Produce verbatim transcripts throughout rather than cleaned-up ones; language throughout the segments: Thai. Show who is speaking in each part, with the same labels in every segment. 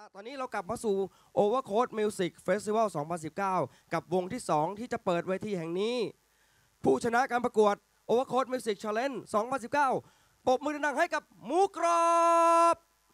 Speaker 1: ตอนนี้เรากลับมาสู่ Overcoat Music Festival สองพันสิบเก้า กับวงที่สองที่จะเปิดเวทีแห่งนี้ผู้ชนะการประกวด Overcoat Music Challenge สองพันสิบเก้า ปรบมือดังๆให้กับหมูกรอบ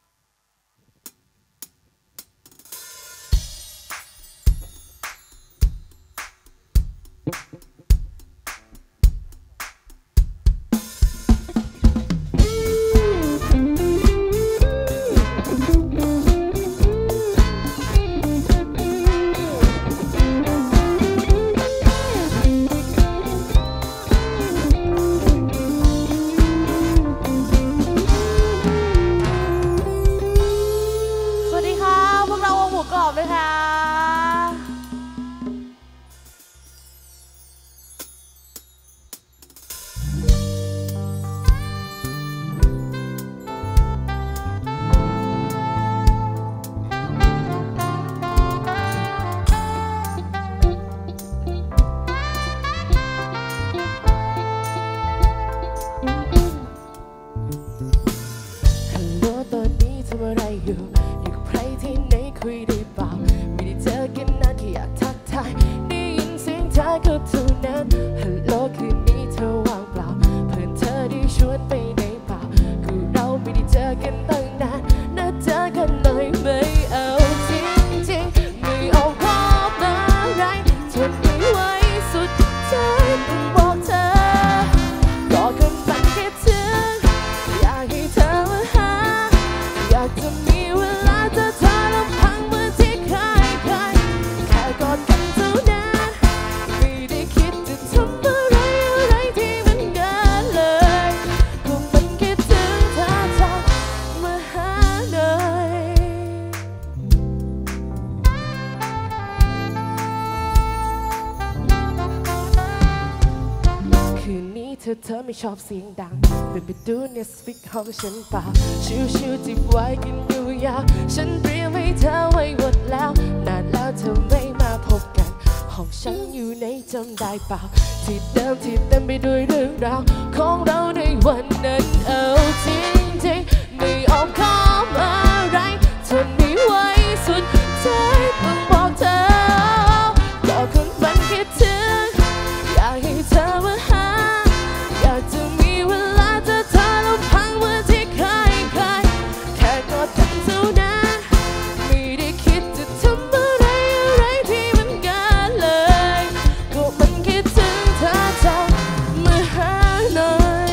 Speaker 2: เธอไม่ชอบเสียงดังเป็นไปดูเนสฟิกห้องฉันเปล่าชิวๆจิบไว้กินอยู่ยาวฉันเตรียมให้เธอไว้หมดแล้วนานแล้วเธอไม่มาพบกันห้องฉันอยู่ในจำได้เปล่าที่เดิมที่เต็มไปด้วยเรื่องราวของเราในวันนั้นเอาจริงๆไม่ออกข้อมาอะไรทนไม่ไหวสุดใจต้องบอกเธอก็คนมันคิดถึงอยากให้เธอมาหาอยากจะมีเวลาเจอเธอแล้วพังเหมือนที่เคยเคยแค่กอดกันเท่านั้นไม่ได้คิดจะทำอะไรอะไรที่มันเกินเลยก็มันคิดถึงเธอจังมาหาหน่อย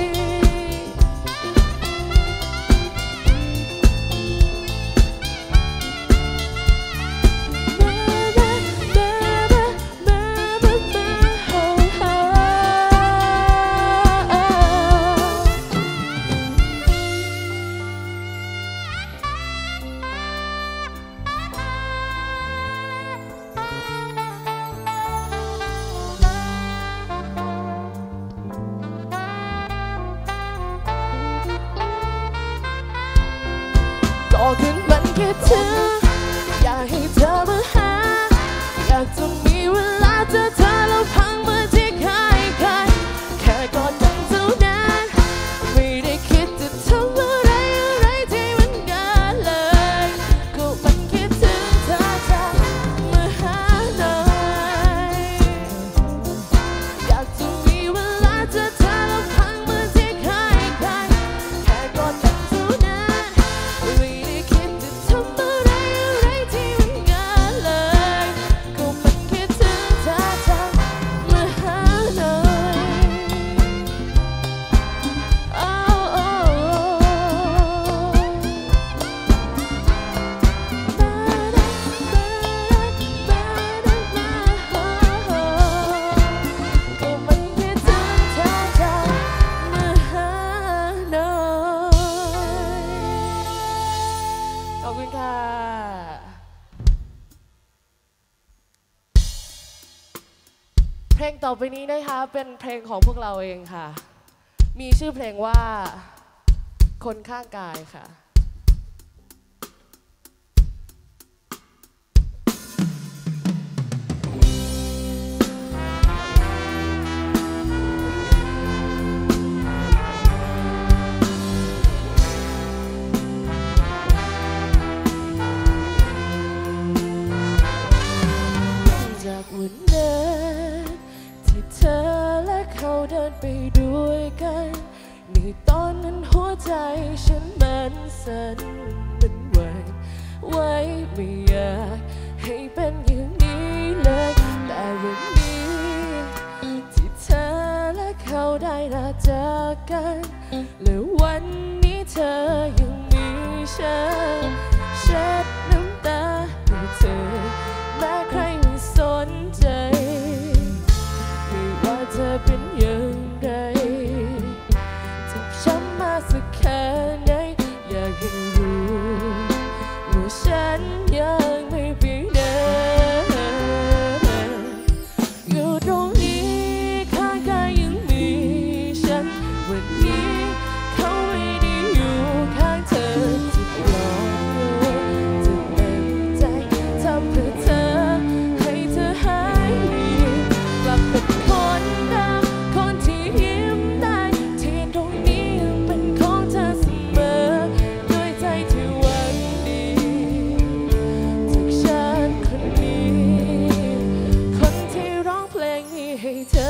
Speaker 2: ก็คืนมันคิดถึงอยากให้เธอมาหาอยากจะมีเวลาเจอเธอแล้วพังเหมือนที่เคยเคยแค่กอดกันเท่านั้นไม่ได้คิดจะทำอะไรอะไรที่มันเกินเลยก็มันคิดถึงเธอจังมาหาหน่อยอยากจะมีเวลาเจอเธอแล้วพังเหมือนที่เคยเคยแค่กอดกันเท่านั้นไม่ได้คิดจะทำอะไรอะไรที่มันเกินเลยก็มันคิดถึงเธอจังมาหาหน่อยโอ้โอ้ก็มันคิดถึงเธอจังมาหาหน่อยขอบคุณค่ะเพลงต่อไปนี้นะคะเป็นเพลงของพวกเราเองค่ะมีชื่อเพลงว่าคนข้างกายค่ะ เตอนนั้นหัวใจฉันมันสั่นเป็นไหวไว้ไม่อยากให้เป็นอย่างนี้เลยแต่วันนี้ที่เธอและเขาได้ลาจากกันและวันนี้เธอยังมีฉันเช็ดน้ำตาให้เธอแม้ใครไม่สนใจไม่ว่าเธอเป็นอย่างไรเจ็บช้ำมาสักแค่ไหนอยากให้รู้ว่าฉันยังไม่ไปไหนอยู่ตรงนี้ข้างกายยังมีฉันวันนี้เขาไม่ได้อยู่ข้างเธอจะปลอบโยนจะเต็มใจทำเพื่อเธอให้เธอหายดีกลับเป็นคนเดิมคนที่ยิ้มได้ที่ตรงนี้ยังเป็นของเธอเสมอด้วยใจที่หวังดีจากฉันคนนี้คนที่ร้องเพลงนี้ให้เธอ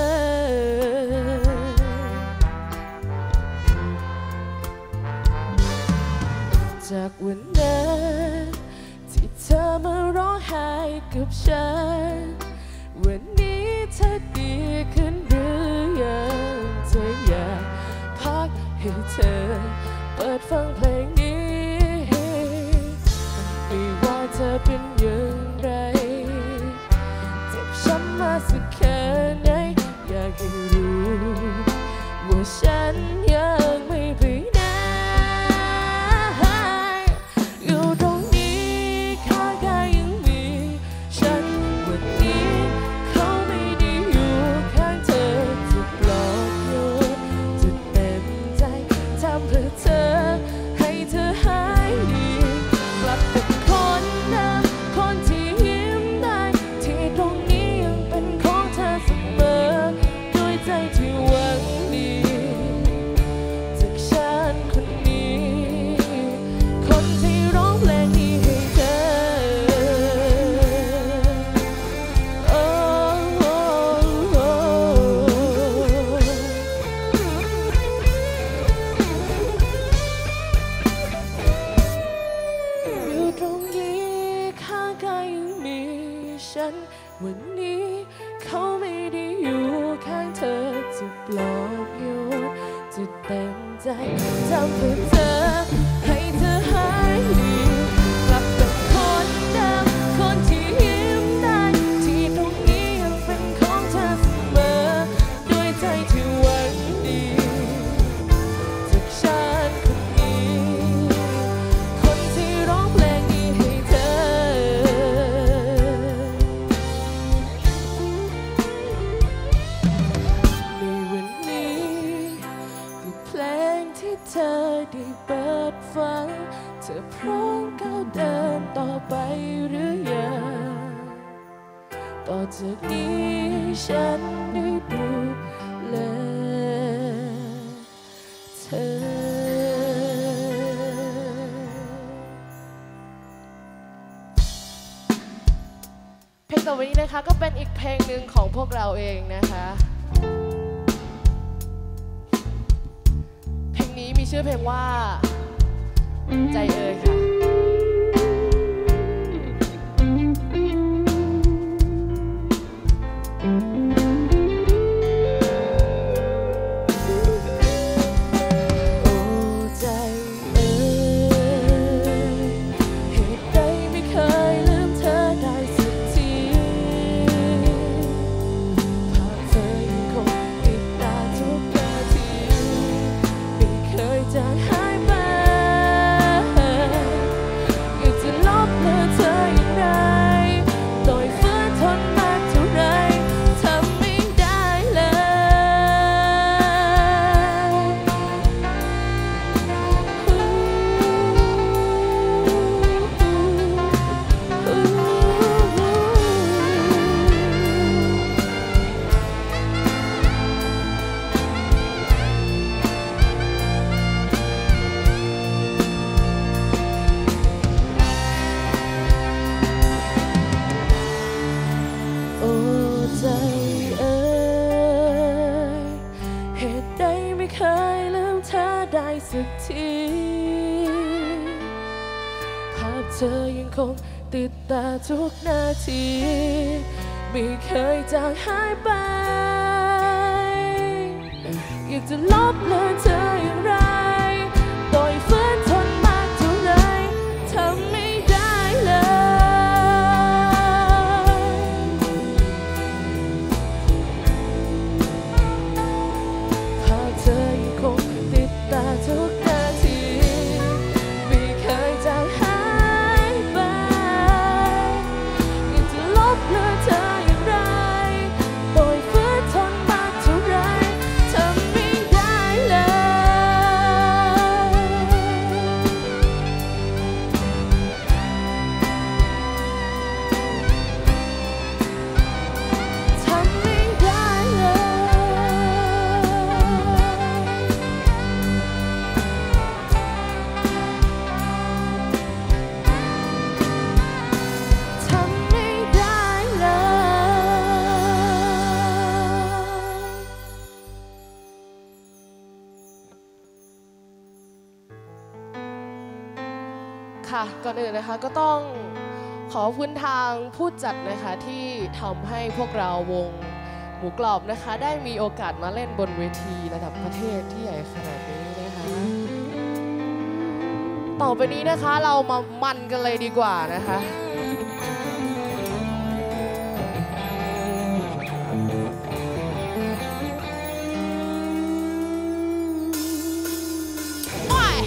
Speaker 2: จากวันนั้นที่เธอมาร้องไห้กับฉันวันนี้เธอดีขึ้นหรือยังเธออยากพักให้เธอเปิดฟังเพลงนี้ไม่ว่าเธอเป็นอย่างไรเจ็บช้ำมาสักแค่ไหนอยากให้รู้ว่าฉันยังไม่ไปไหนอยู่ตรงนี้ข้างกายยังมีฉันวันนี้เขาไม่ได้อยู่ข้างเธอจะปลอบโยนจะเต็มใจทำเพื่อเธอให้เธอหายดีกลับเป็นคนเดิมคนที่ยิ้มได้ที่ตรงนี้ยังเป็นของเธอเสมอด้วยใจที่หวังดีจากฉันคนนี้คนที่ร้องเพลงนี้ให้เธอโอ้โอ้โอ้อยู่ตรงนี้ข้างกายยังมีฉันวันนี้เขาไม่ได้อยู่ข้างเธอจะปลอบโยนจะเต็มใจทำเพื่อเธอให้เธอหายดีกลับเป็นคนเดิมคนที่ยิ้มได้ที่ตรงนี้ยังเป็นของเธอเสมอด้วยใจที่หวังดีจากฉันคนนี้คนที่ร้องเพลงนี้ให้เธอในวันนี้คือเพลงที่เธอได้เปิดฟังเธอพร้อมก้าวเดินต่อไปหรือยังต่อจากนี้ฉันได้ดูแลเธอเพลงต่อไปนี้นะคะก็เป็นอีกเพลงหนึ่งของพวกเราเองนะคะเพลงนี้มีชื่อเพลงว่าใจเอ่ยค่ะโอ้ใจเอ่ยเหตุใดไม่เคยลืมเธอได้สักทีภาพเธอยังคงติดตาทุกนาทีไม่เคยจางหายไปาพเธอยังคงติดตาทุกนาทีไม่เคยจางหายไปอยากจะลบเลือนเธออย่างไรต่อยฝืนทนมากเท่าไรทำไม่ได้เลยภาพเธอยังคงติดตาทุกนาทีไม่เคยจางหายไปอยากจะลบเลือนเธออย่างไรต่อยฝืนทนมากเท่าไรทำไม่ได้เลยทำไม่ได้เลยทำไม่ได้เลยค่ะก่อนอื่นนะคะก็ต้องขอบคุณทางผู้จัดนะคะที่ทำให้พวกเราวงหมูกรอบนะคะได้มีโอกาสมาเล่นบนเวทีระดับประเทศที่ใหญ่ขนาดนี้นะคะต่อไปนี้นะคะเรามามันกันเลยดีกว่านะคะโอ้ย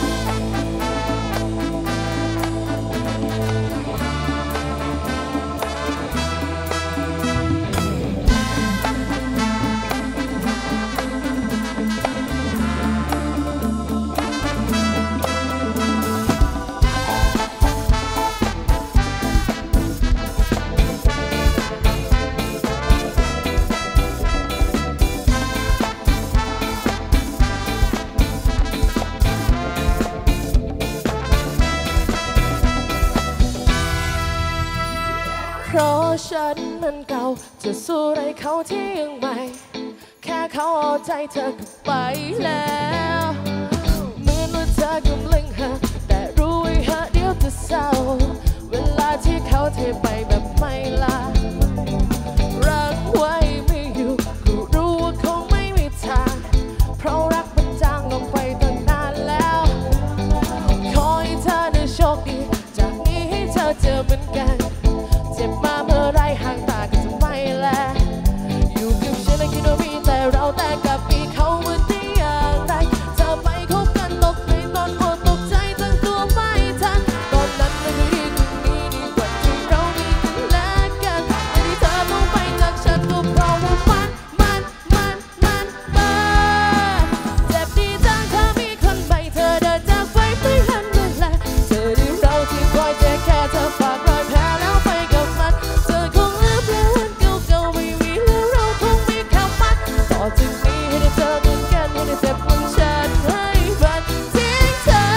Speaker 2: เพราะฉันมันเก่าจะสู้อะไรเขาที่ยังใหม่แค่เขาเอาใจเธอก็ไปแล้วเหมือนว่าเธอกำลังหาแต่รู้ไว้หาเดี๋ยวจะเศร้าเวลาที่เขาเทไปแบบไม่ลารักไว้ไม่อยู่ก็รู้ว่าคงไม่มีทางเพราะรักมันจางลงไปตั้งนานแล้วขอให้เธอได้โชคดีจากนี้ให้เธอเจอเหมือนกันเจ็บมาเมื่อไรห่างตาก็จะไม่แลอยู่กับฉันและคิดว่ามีแต่เราแต่กับมีเขาเมื่อได้อย่างไรเธอไปคบกันตกในตอนอดตกใจตั้งตัวไม่ทันตอนนั้นไม่เคยดีตรงนี้ดีกว่าที่เรามีกันและกันแต่ที่เธอต้องไปจากฉันก็เพราะว่ามันมันมันมันมันเจ็บดีจังเธอมีคนใหม่เธอเดินจากไปไม่ทันนั่นแหละเธอได้เราที่คอยเทคแค่เธอฝากรอยแผลแล้วไปกับมันเธอคงลืมแล้ววันเก่าๆไม่มีแล้วเราคงมีคำมันต่อจากนี้ให้ได้เจอเหมือนกันให้ได้เจ็บเหมือนฉันให้มันทิ้งเธอ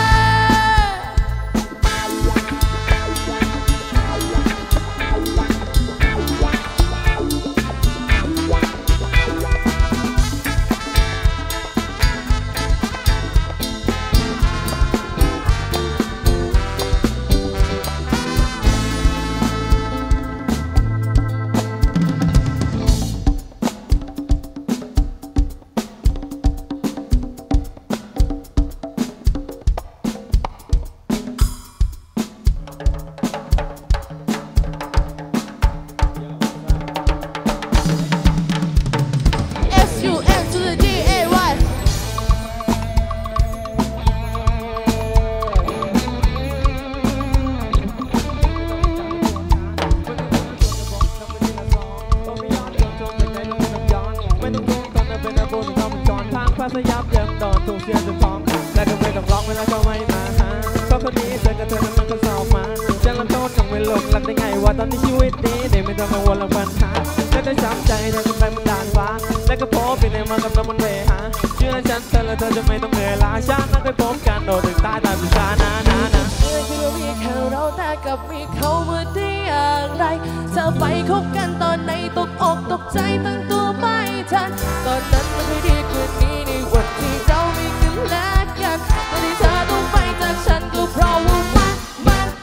Speaker 2: สยับยังโดนถูกเสียจนท้องและก็ไม่ต้องร้องเวลาเขาไม่มาหาเพราะคนนี้เจอกับเธอนั้นมันก็สอบมาจะรับโทษต้องไม่หลงรักได้ไงว่าตอนนี้ชีวิตนี้เด็กไม่ต้องกังวลหรอกปัญหาและได้ช้ำใจเธอจะไปบนดาดฟ้าและก็พบเป็นในมากับน้ำมันเวหาเชื่อฉันเธอและเธอจะไม่ต้องเหนื่อยล้าฉันนั้นได้พบกันโดดถึงใต้ตาสุดานานานาเชื่อที่ว่ามีแค่เราแต่กับมีเขาเมื่อได้อย่างไรเธอไปคบกันตอนไหนตกอกตกใจตั้งตัวไม่ทันตอนนั้นมันไม่ดีกว่านี้ในวันที่เรามีกันและกันตอนที่เธอต้องไปจากฉันก็เพราะว่ามันมัน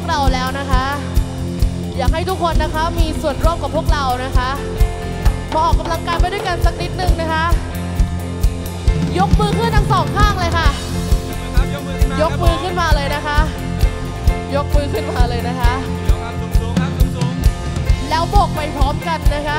Speaker 2: เราแล้วนะคะ อยากให้ทุกคนนะคะมีส่วนร่วมกับพวกเรานะคะมาออกกำลังกายไปด้วยกันสักนิดนึงนะคะยกมือขึ้นทั้งสองข้างเลยค่ะยกมือขึ้นมาเลยนะคะยกมือขึ้นมาเลยนะคะแล้วโบกไปพร้อมกันนะคะ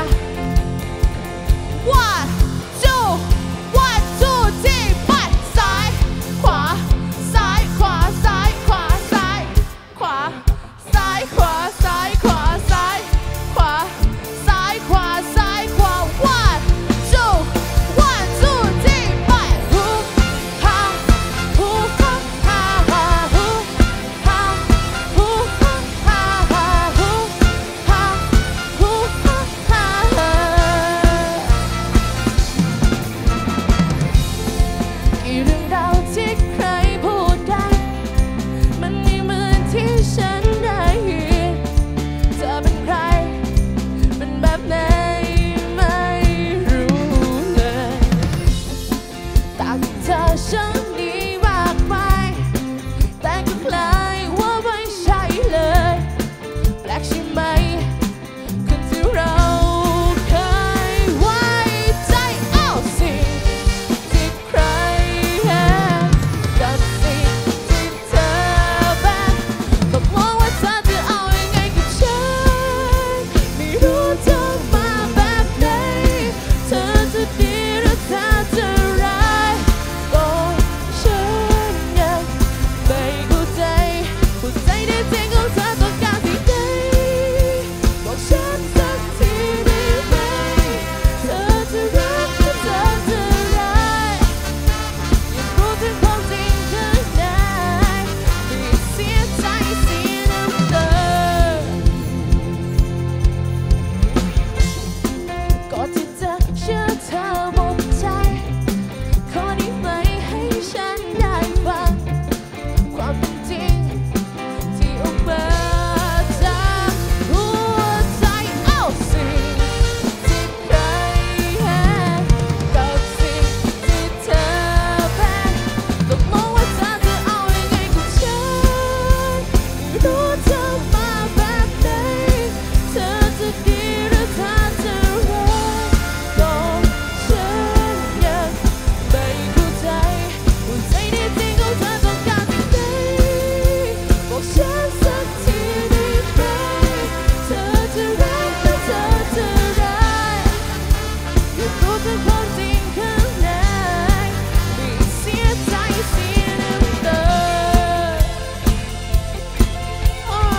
Speaker 2: one two one two three ไปซ้ายขวาซ้ายขวาซ้ายขวาซ้ายขวาซ้ายขวาซ้ายขวาซ้ายขวาซ้ายขวาซ้ายขวา one two one two three ไปฮูฮ่าฮูฮ่าฮ่าฮ่าฮูฮ่าฮูฮ่าฮ่าฮ่าฮูฮ่าฮูฮ่าฮ่าฮ่ากี่เรื่องราวที่ใครพูดได้มันไม่เหมือนที่ฉันได้ยินเธอเป็นใครเป็นแบบไหนไม่รู้เลยต่างจากเธอฉันนี้มากมายแต่ก็คล้ายว่าไม่ใช่เลยแปลกใช่ไหมคนที่เราเคยไว้ใจเอาสิ่งที่ใครเห็นกับสิ่งที่เธอเป็นบอกมองว่าเธอจะเอายังไงกับฉันไม่รู้เธอมาแบบไหนเธอจะดีหรือเธอจะร้ายก็ฉันยังไม่เข้าใจหัวใจในใจของเธอต้องการสิ่งใดบอกฉันสักทีได้ไหมเธอจะรักหรือเธอจะร้ายอยากรู้ถึงความจริงข้างในไม่เสียใจเสียน้ำตาก็ที่จะเชื่อเธอหมดใจขอได้ไหมให้ฉันได้ฟังความเป็นจริงที่ออกมาจากหัวใจเอาสิ่งที่ใครเห็นกับสิ่งที่เธอเป็นตกลงว่าเธอจะเอายังไงกับฉันไม่รู้เธอมาแบบไหนเธอจะดีหรือเธอจะร้ายก็ฉันยังไม่เข้าใจหัวใจในใจของเธอต้องการสิ่งใดบอกฉันสักทีได้ไหมเธอจะรักหรือเธอจะร้ายอยากรู้ถึงความจริงข้างในไม่เสียใจเสียน้ำตาโอ้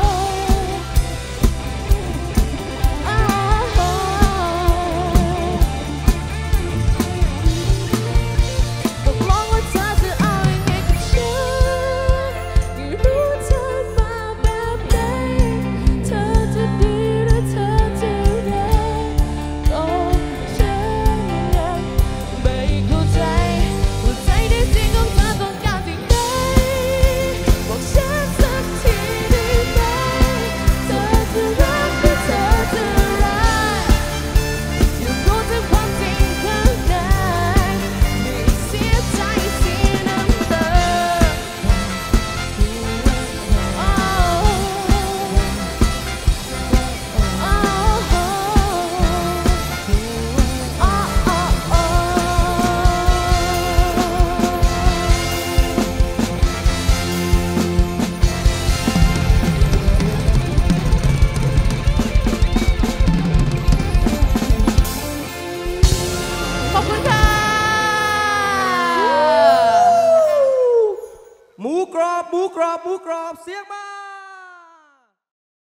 Speaker 2: โอ้ตกลงว่าเธอจะเอายังไงกับฉันไม่รู้เธอมาแบบไหนเธอจะดีหรือเธอจะร้ายก็ฉันยังไม่เข้าใจหัวใจในใจของเธอต้องการสิ่งใดบอกฉันสักทีได้ไหมเธอจะรักหรือเธอจะร้ายอยากรู้ถึงความจริงข้างในไม่เสียใจเสียน้ำตาโอ้โอ้โอ้โอ้โอ้ขอบคุณค่ะ
Speaker 1: หมูกรอบหมูกรอบหมูกรอบเสียงมา